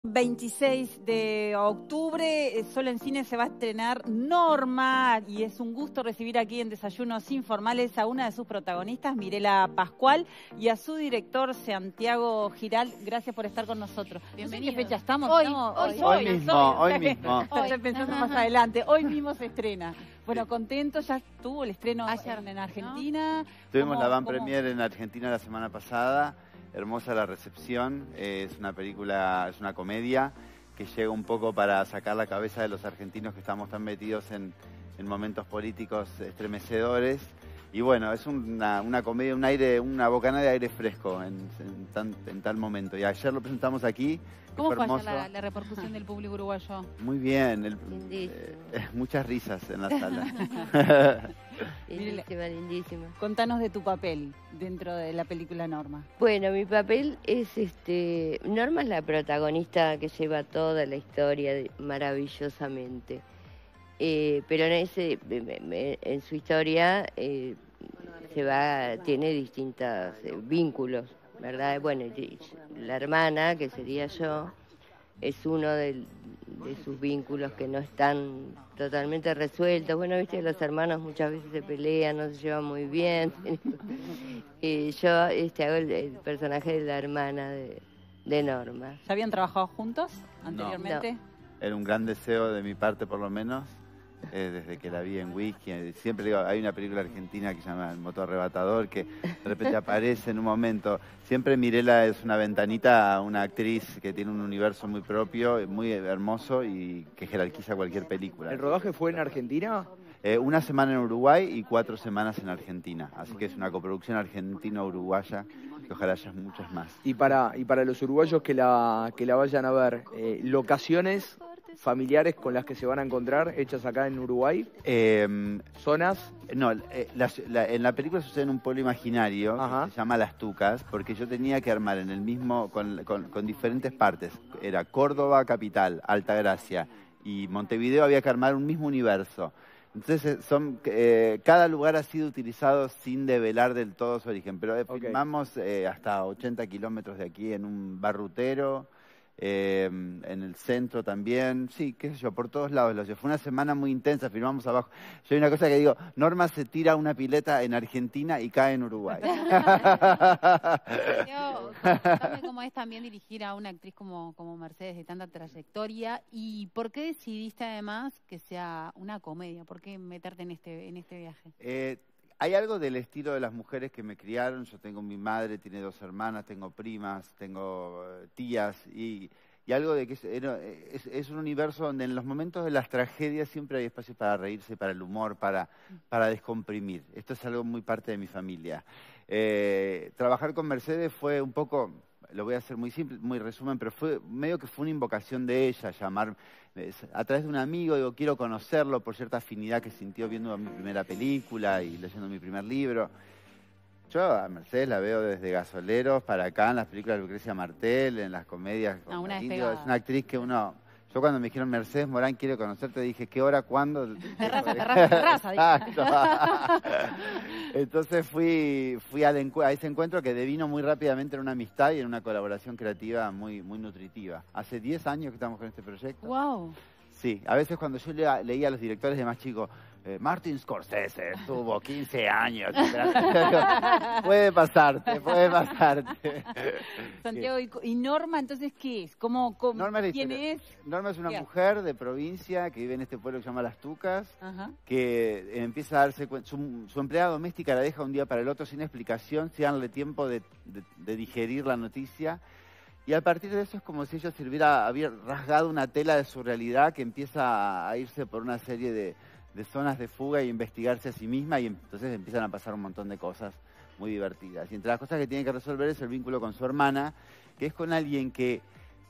26 de octubre, solo en cine se va a estrenar Norma y es un gusto recibir aquí en Desayunos Informales a una de sus protagonistas, Mirela Pascual, y a su director, Santiago Giral. Gracias por estar con nosotros. Bienvenido. ¿En qué fecha estamos? Hoy mismo. Estoy pensando más adelante. Hoy mismo se estrena. Bueno, contento, ya estuvo el estreno ayer en Argentina. Tuvimos la van premier en Argentina la semana pasada. Hermosa la recepción, es una película, es una comedia que llega un poco para sacar la cabeza de los argentinos que estamos tan metidos en momentos políticos estremecedores. Y bueno, es una comedia, una bocanada de aire fresco en tal momento. Y ayer lo presentamos aquí. ¿Cómo fue hermoso. la repercusión del público uruguayo? Muy bien, muchas risas en la sala. Lindísima, lindísima. Contanos de tu papel dentro de la película Norma. Bueno, mi papel es Norma es la protagonista que lleva toda la historia maravillosamente. Pero en su historia tiene distintos vínculos, ¿verdad? Bueno, la hermana, que sería yo, es uno de sus vínculos que no están totalmente resueltos. Bueno, viste, los hermanos muchas veces se pelean, no se llevan muy bien. Yo hago el personaje de la hermana de Norma. ¿Ya habían trabajado juntos anteriormente? No. Era un gran deseo de mi parte, por lo menos, desde que la vi en Whisky. Siempre digo, hay una película argentina que se llama El motor arrebatador, que de repente aparece en un momento. Siempre Mirela es una ventanita a una actriz que tiene un universo muy propio, muy hermoso y que jerarquiza cualquier película. ¿El rodaje fue en Argentina? Una semana en Uruguay y 4 semanas en Argentina. Así que es una coproducción argentino-uruguaya, que ojalá haya muchas más. Y para los uruguayos que la vayan a ver, locaciones familiares con las que se van a encontrar, hechas acá en Uruguay, zonas. No, en la película sucede en un pueblo imaginario, que se llama Las Tucas, porque yo tenía que armar en el mismo, con diferentes partes. Era Córdoba, capital, Altagracia, y Montevideo había que armar un mismo universo. Entonces cada lugar ha sido utilizado sin develar del todo su origen, pero filmamos hasta 80 kilómetros de aquí en un barrutero, en el centro también, sí, qué sé yo, por todos lados. Fue una semana muy intensa, filmamos abajo. Yo hay una cosa que digo, Norma se tira a una pileta en Argentina y cae en Uruguay. Contame cómo es también dirigir a una actriz como Mercedes de tanta trayectoria, y por qué decidiste además que sea una comedia, por qué meterte en este viaje. Hay algo del estilo de las mujeres que me criaron. Yo tengo mi madre, tiene 2 hermanas, tengo primas, tengo tías, y algo de que es un universo donde en los momentos de las tragedias siempre hay espacio para reírse, para el humor, para descomprimir. Esto es algo muy parte de mi familia. Trabajar con Mercedes fue un poco, lo voy a hacer muy simple, muy resumen, pero fue una invocación de ella, llamar a través de un amigo, digo, quiero conocerlo por cierta afinidad que sintió viendo mi primera película y leyendo mi primer libro. Yo a Mercedes la veo desde Gasoleros para acá, en las películas de Lucrecia Martel, en las comedias. Es una actriz que yo cuando me dijeron Mercedes Morán quiero conocerte, dije, ¿qué hora, cuándo? Terraza. Exacto. Entonces fui a ese encuentro que devino muy rápidamente en una amistad y en una colaboración creativa muy, muy nutritiva. Hace 10 años que estamos con este proyecto. Wow. Sí, a veces cuando yo leía a los directores de más chicos, Martin Scorsese tuvo 15 años. Puede pasarte. Santiago, ¿y Norma entonces qué es? ¿Quién es? Norma es una mujer de provincia que vive en este pueblo que se llama Las Tucas, que empieza a darse cuenta, su empleada doméstica la deja un día para el otro sin explicación, sin darle tiempo de digerir la noticia. Y a partir de eso es como si ella hubiera rasgado una tela de su realidad que empieza a irse por una serie de zonas de fuga y investigarse a sí misma, y entonces empiezan a pasar un montón de cosas muy divertidas. Y entre las cosas que tiene que resolver es el vínculo con su hermana, que es con alguien que...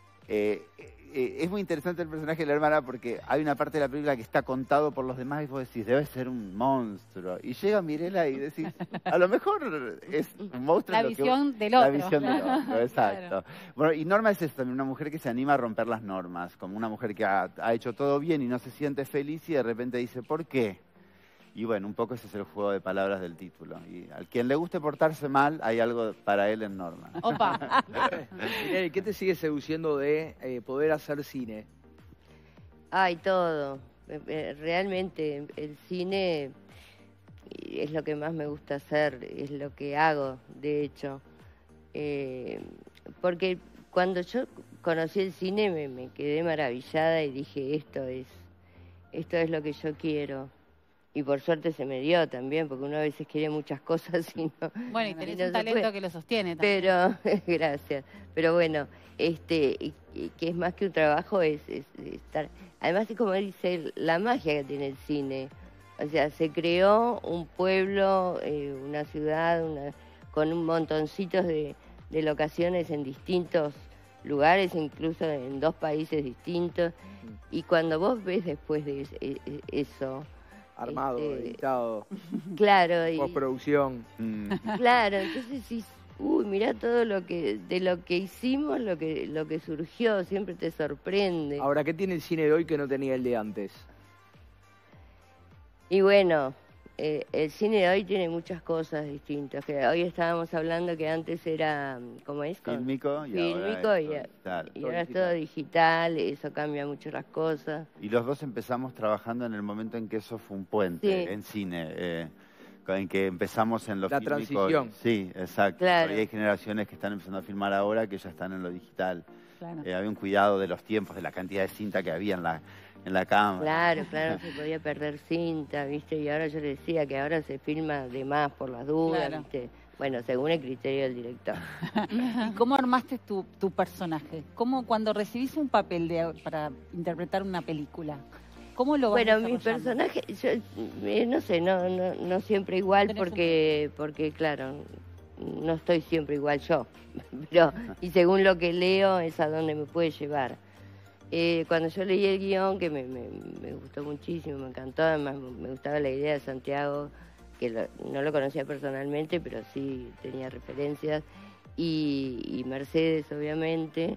es muy interesante el personaje de la hermana porque hay una parte de la película que está contado por los demás y vos decís, debe ser un monstruo. Y llega Mirela y decís, a lo mejor es un monstruo. La visión del otro. La visión del otro, exacto. Claro. Bueno, y Norma es eso también, una mujer que se anima a romper las normas, como una mujer que ha hecho todo bien y no se siente feliz y de repente dice, ¿por qué? Y bueno, un poco ese es el juego de palabras del título. Y al quien le guste portarse mal, hay algo para él en Norma. Opa. Tinelli, ¿qué te sigue seduciendo de poder hacer cine? Ay, todo. Realmente el cine es lo que más me gusta hacer, es lo que hago, de hecho. Porque cuando yo conocí el cine me quedé maravillada y dije, esto es lo que yo quiero. Y por suerte se me dio también, porque uno a veces quiere muchas cosas y no. Bueno, y tenés no un se talento puede. que lo sostiene también. Pero, gracias. Pero bueno, que es más que un trabajo, es estar. Además, es como dice, la magia que tiene el cine. O sea, se creó un pueblo, una ciudad, con un montoncitos de locaciones en distintos lugares, incluso en 2 países distintos. Y cuando vos ves después de eso... Armado, editado, Claro. postproducción. Claro, entonces decís, uy, mirá todo de lo que hicimos, lo que surgió, siempre te sorprende. Ahora, ¿qué tiene el cine de hoy que no tenía el de antes? Y bueno, el cine de hoy tiene muchas cosas distintas. Que hoy estábamos hablando que antes era, ¿cómo es? Fílmico y Fílmico ahora y es todo digital. ahora es todo digital, eso cambia mucho las cosas. Y los dos empezamos trabajando en el momento en que eso fue un puente Sí. en cine, en que empezamos en lo La fílmico. transición. Sí, exacto. Claro. Y hay generaciones que están empezando a filmar ahora que ya están en lo digital. Claro. Había un cuidado de los tiempos, de la cantidad de cinta que había en la cámara. Claro, no se podía perder cinta, ¿viste? Y ahora yo le decía que ahora se filma de más por las dudas, Claro. ¿viste? Bueno, según el criterio del director. ¿Y cómo armaste tu personaje? ¿Cómo cuando recibís un papel para interpretar una película? ¿Cómo lo vas Bueno, mi desarrollando? personaje, yo, no sé, no siempre igual Tenés porque claro, no estoy siempre igual yo, pero y según lo que leo es a donde me puede llevar. Cuando yo leí el guión, que me gustó muchísimo, me encantó, además me gustaba la idea de Santiago, que no lo conocía personalmente, pero sí tenía referencias, y Mercedes, obviamente.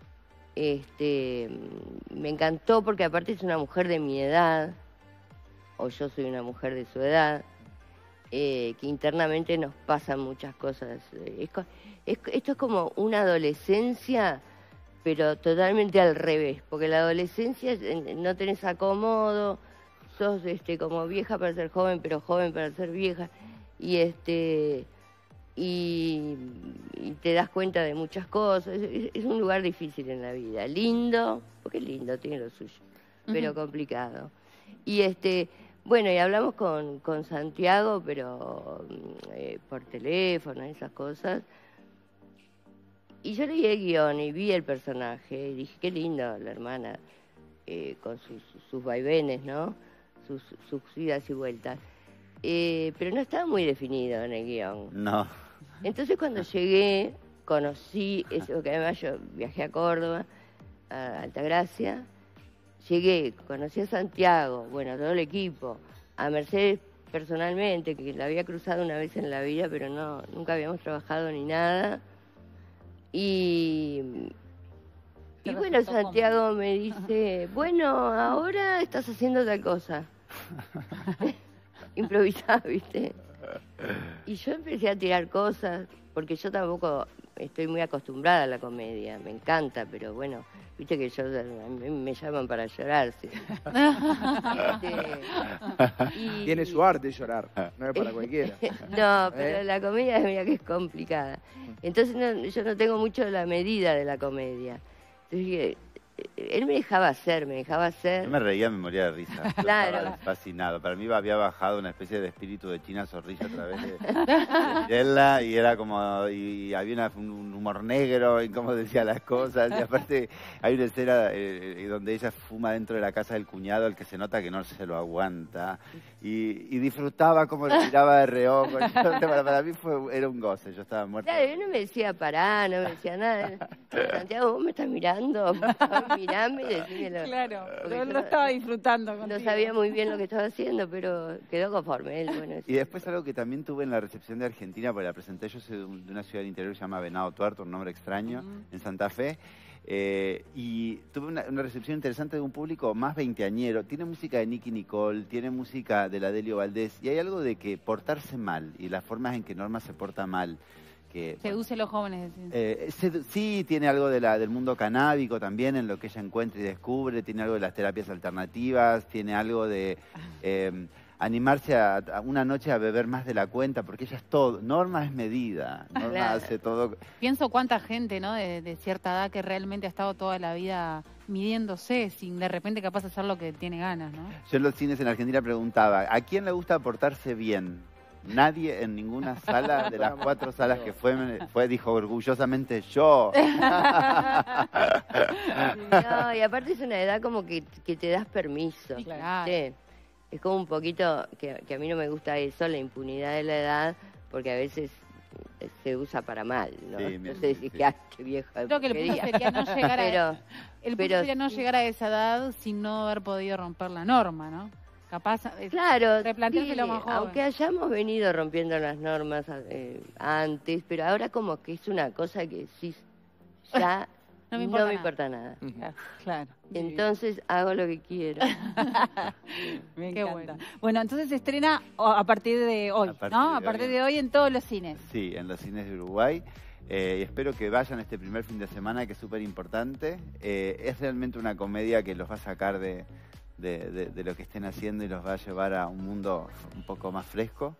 Me encantó porque aparte es una mujer de mi edad, o yo soy una mujer de su edad, que internamente nos pasan muchas cosas. Esto es como una adolescencia, pero totalmente al revés, porque la adolescencia no tenés acomodo, sos como vieja para ser joven, pero joven para ser vieja, y te das cuenta de muchas cosas. Es un lugar difícil en la vida, lindo, porque es lindo, tiene lo suyo, pero complicado. Y bueno, y hablamos con Santiago, pero por teléfono, esas cosas. Y yo leí el guión y vi el personaje y dije, qué lindo la hermana, con sus vaivenes, ¿no? Sus idas y vueltas. Pero no estaba muy definido en el guión. No. Entonces cuando llegué, conocí, eso que además yo viajé a Córdoba, a Altagracia, llegué, conocí a Santiago, bueno, todo el equipo, a Mercedes personalmente, que la había cruzado una vez en la vida, pero nunca habíamos trabajado ni nada. Y bueno, Santiago me dice, bueno, ahora estás haciendo tal cosa. Improvisar, ¿viste? Y yo empecé a tirar cosas, porque yo tampoco estoy muy acostumbrada a la comedia, me encanta, pero bueno, viste que a mí me llaman para llorar. ¿Sí? Tiene su arte llorar, no es para cualquiera. No, pero la comedia mira que es complicada. Entonces yo no tengo mucho la medida de la comedia. Entonces dije, él me dejaba hacer. Yo me reía, me moría de risa. Yo Claro. estaba fascinado. Para mí había bajado una especie de espíritu de China Zorrilla a través de Mirella, y era como, y había un humor negro en cómo decía las cosas. Y aparte hay una escena donde ella fuma dentro de la casa del cuñado, el que se nota que no se lo aguanta. Y disfrutaba como le tiraba de reojo. Para mí era un goce, yo estaba muerto. Claro, él no me decía pará, no me decía nada. Santiago, ¿vos me estás mirando? Mirame. decímelo. Claro, Porque yo yo lo estaba disfrutando contigo. No sabía muy bien lo que estaba haciendo, pero quedó conforme él. Bueno, Y después algo que también tuve en la recepción de Argentina, porque la presenté, yo soy de una ciudad del interior que se llama Venado Tuerto, un nombre extraño, en Santa Fe. Y tuve una recepción interesante de un público más veinteañero. Tiene música de Nicki Nicole, tiene música de la Delio Valdés, y hay algo de que portarse mal y las formas en que Norma se porta mal. Que, Seduce a los jóvenes. sí, tiene algo del mundo canábico también, en lo que ella encuentra y descubre, tiene algo de las terapias alternativas, tiene algo de animarse a una noche a beber más de la cuenta, porque ella es todo, Norma es medida, Norma Claro. hace todo. Pienso cuánta gente, ¿no? De cierta edad que realmente ha estado toda la vida midiéndose sin de repente capaz de hacer lo que tiene ganas, ¿no? Yo en los cines en Argentina preguntaba, ¿a quién le gusta portarse bien? Nadie en ninguna sala de las 4 salas que fue dijo orgullosamente yo. No, y aparte es una edad como que te das permiso. Sí, claro. ¿viste? Es como un poquito, que a mí no me gusta eso, la impunidad de la edad, porque a veces se usa para mal, ¿no? Sí, Entonces sí, decís sí. que, qué viejo de Creo que el punto porquería. sería no llegar a, Pero, el punto pero sería no sí. llegar a esa edad sin no haber podido romper la norma, ¿no? Capaz Claro, replanteárselo sí, más joven. aunque hayamos venido rompiendo las normas antes, pero ahora como que es una cosa que sí, ya No me no me importa importa nada. Claro. Entonces hago lo que quiero. Me Qué encanta. Bueno, entonces se estrena a partir de hoy, A partir ¿no? de A hoy. partir de hoy en todos los cines. Sí, en los cines de Uruguay. Y espero que vayan este primer fin de semana, que es súper importante. Es realmente una comedia que los va a sacar de lo que estén haciendo y los va a llevar a un mundo un poco más fresco.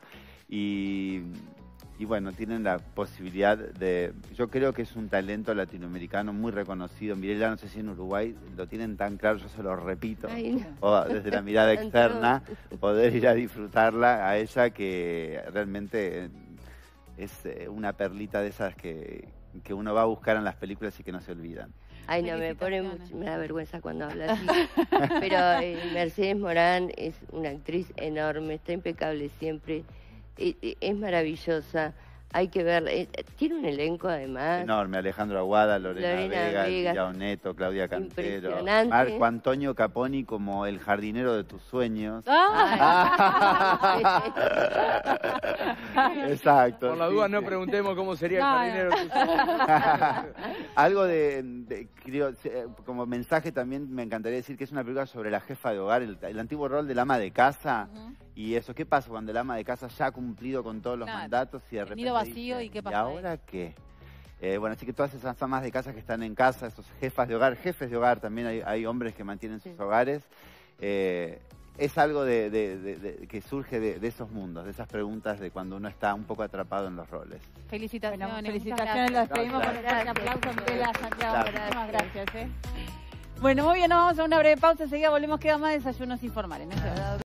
Y bueno, tienen la posibilidad de... Yo creo que es un talento latinoamericano muy reconocido. Mirela, no sé si en Uruguay lo tienen tan claro, yo se lo repito. Ay, no. O desde la mirada externa, poder ir a disfrutarla a ella, que realmente es una perlita de esas que uno va a buscar en las películas y que no se olvidan. Ay, no, me pone Felicitaciones. me da vergüenza cuando habla así. Pero Mercedes Morán es una actriz enorme, está impecable siempre, es maravillosa. Hay que ver, tiene un elenco además. Enorme, Alejandro Aguada, Lorena Lorena Vega, Vega. Neto, Claudia Cantero, Impresionante. Marco Antonio Caponi como el jardinero de tus sueños. Exacto. Por la sí, duda sí. no preguntemos cómo sería No, el jardinero. Algo creo, como mensaje también me encantaría decir que es una película sobre la jefa de hogar, el antiguo rol del ama de casa. Y eso, ¿qué pasa cuando el ama de casa ya ha cumplido con todos los Claro. mandatos y de El repente nido vacío, dice, ¿y qué ¿y pasa ahí? ahora qué? Bueno, así que todas esas amas de casa que están en casa, esos jefes de hogar, también hay hombres que mantienen sus hogares. Es algo que surge de esos mundos, de esas preguntas de cuando uno está un poco atrapado en los roles. Felicitaciones. Bueno, muchas felicitaciones, gracias. las pedimos con un fuerte Gracias. aplauso. Mirela, Santiago, Gracias. muchísimas gracias. Bueno, muy bien, nos vamos a una breve pausa, enseguida volvemos, queda más desayunos informales. ¿No?